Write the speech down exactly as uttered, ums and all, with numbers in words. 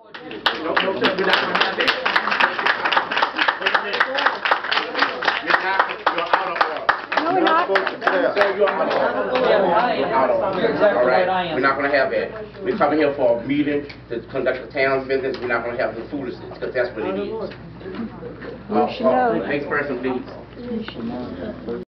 No, no, sir, we're not gonna have that. You're not, you're out of order. No, we're not. Sir, you're out of order. You're out of order. All right, we're not gonna have that. We're coming here for a meeting to conduct the town's business. We're not gonna have the foolishness, because that's what it is. You should know. Next person, please. You should know.